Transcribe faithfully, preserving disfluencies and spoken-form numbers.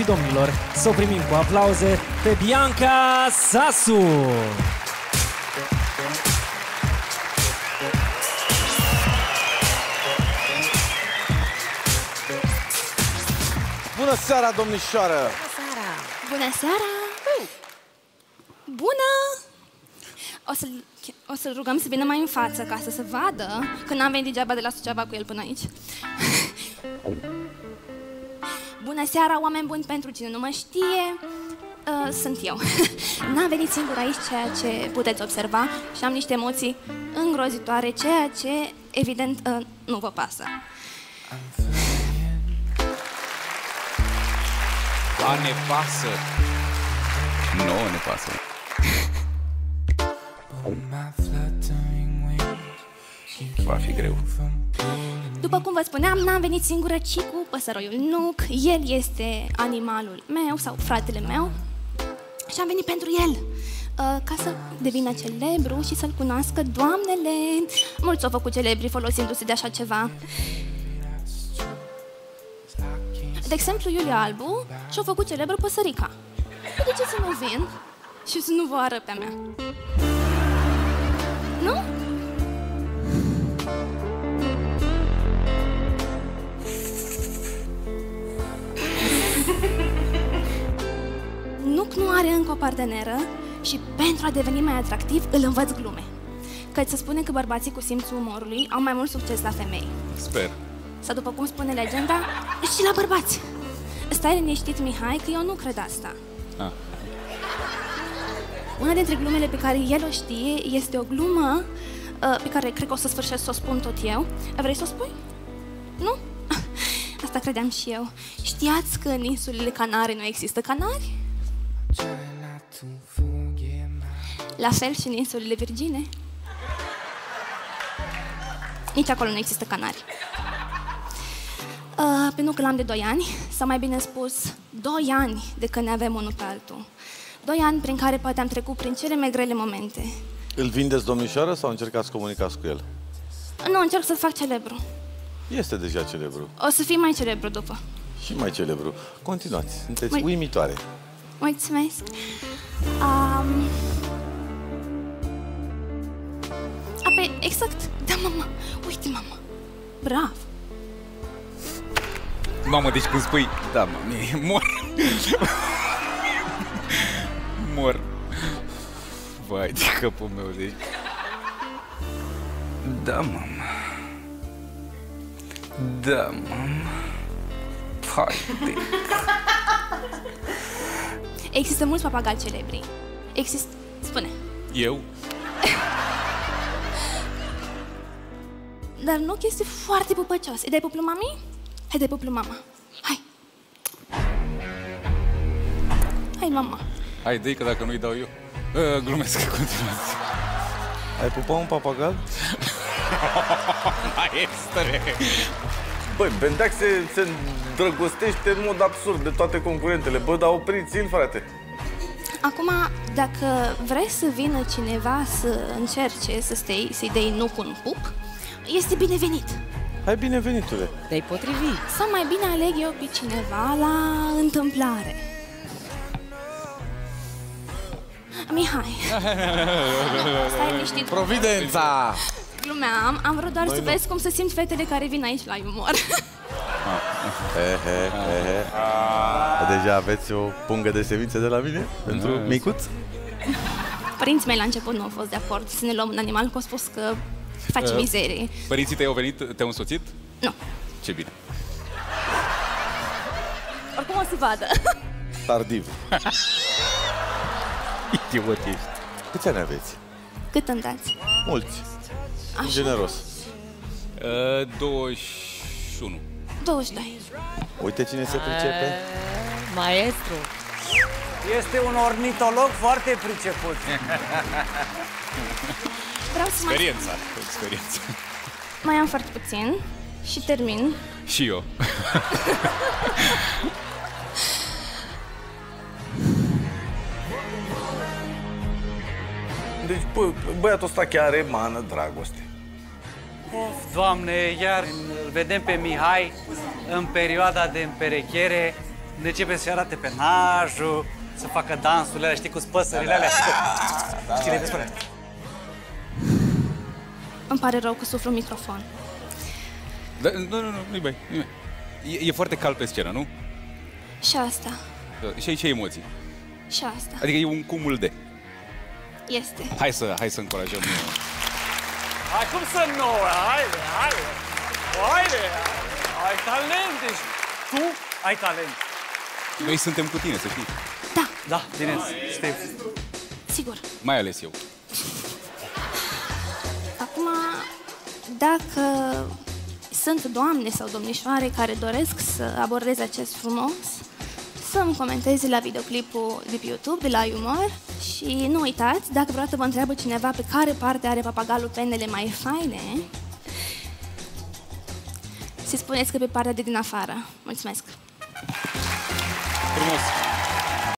și domnilor, să o primim cu aplauze pe Bianca Sasu! Bună seara, domnișoară! Bună seara! Bună seara! Bună! O să-l o să rugăm să vină mai în față ca să se vadă că n-am venit degeaba de la Suceava cu el până aici. Bună seara, oameni buni, pentru cine nu mă știe, uh, sunt eu. N-am venit singur aici, ceea ce puteți observa, și am niște emoții îngrozitoare, ceea ce, evident, uh, nu vă pasă. Ba, ne pasă. Nouă ne pasă. Va fi greu. După cum vă spuneam, n-am venit singură, ci cu păsăroiul Nuc. El este animalul meu sau fratele meu și am venit pentru el, uh, ca să devină celebru și să-l cunoască doamnele. Mulți au făcut celebri folosindu-se de așa ceva. De exemplu, Iulia Albu și-a făcut celebră păsărica. De ce să nu vin și să nu vă arăt pe-a mea? Nu? Nuc nu are încă o parteneră și pentru a deveni mai atractiv îl învăț glume. Căci se spune că bărbații cu simțul umorului au mai mult succes la femei. Sper. Sau după cum spune legenda, și la bărbați. Stai liniștit, Mihai, că eu nu cred asta. Ah. Una dintre glumele pe care el o știe este o glumă uh, pe care cred că o să sfârșesc să o spun tot eu. Vrei să o spui? Nu? Asta credeam și eu. Știați că în insulele Canare nu există canari? La fel și în insulele Virgine. Nici acolo nu există canari. Uh, pe nu că l-am de doi ani, sau mai bine spus, doi ani de când ne avem unul pe altul. Doi ani prin care poate am trecut prin cele mai grele momente. Îl vindeți, domnișoară, sau încercați să comunicați cu el? Nu, încerc să-l fac celebru. Este deja celebru. O să fii mai celebru după. Și mai celebru. Continuați, sunteți Mul- uimitoare. Mulțumesc. Um... Apoi, exact, da, mama. Uite, mama. Bravo. Mamă, deci când spui, da, mami, mor. Mor. Vai de capul meu, deci. Da, mama. Da, mama. Hai de... Există mulți papagali celebri. Există... Spune. Eu? Dar nu este foarte pupăcios. Îi dai puplu mami? Hai, dai puplu mama. Hai. Hai, mama. Hai, dă-i, că dacă nu-i dau eu. Uh, glumesc, continuați. Ai pupa un papagal? Maestre! Băi, Bendeac se, se îndrăgostește în mod absurd de toate concurentele. Bă, dar opriți-l, frate. Acum, dacă vrei să vină cineva să încerce să stai, să-i dai nu cu un pup, este binevenit. Hai, binevenitule. Te-ai potrivit. Sau mai bine aleg eu pe cineva la întâmplare. Mihai. Stai liniștit. Providența! Glumeam, am vrut doar Băi, să nu. vezi cum se simt fetele care vin aici la umor. He, he, he, he. Deja aveți o pungă de semințe de la mine? Pentru micuț? Părinții mei la început nu au fost de acord să ne luăm un animal, că au spus că faci Uh, mizerie. Părinții tăi au venit, te-au însoțit? Nu. Ce bine. Oricum o să vadă. Tardiv. Idiot ești. Câți ani aveți? Cât îmi dați? Mulți. Așa? Generos. Uh, douăzeci și unu. douăzeci și doi. Uite cine se pricepe. Maestru. Este un ornitolog foarte priceput. Vreau să mai... Experiența. Experiența. Mai am foarte puțin și termin. Și eu. Deci, bă, băiatul ăsta chiar emană dragoste. Of, Doamne, iar îl vedem pe Mihai în perioada de împerechiere. începe să-și arate penajul, să facă dansurile alea, știi, cu spăsările alea. Știi, le spune. Îmi pare rău că suflu microfon. Da, nu, nu, nu, nu-i bai, nu-i bai. E, e foarte cald pe scenă, nu? Și asta. Și ai ce emoții? Și asta. Adică e un cumul de. Este. Hai să, hai să încurajăm. Hai, cum să nu? Haide, haide! Haide! Ai talent, deci tu ai talent. Noi suntem cu tine, să știi. Da, Da, bine, știu. sigur. Mai ales eu. Acum, dacă sunt doamne sau domnișoare care doresc să abordeze acest frumos, să-mi comenteze la videoclipul de pe YouTube, de la Umor. Și nu uitați, dacă vreodată vă întreabă cineva pe care parte are papagalul penele mai faine, să spuneți că pe partea de din afară. Mulțumesc!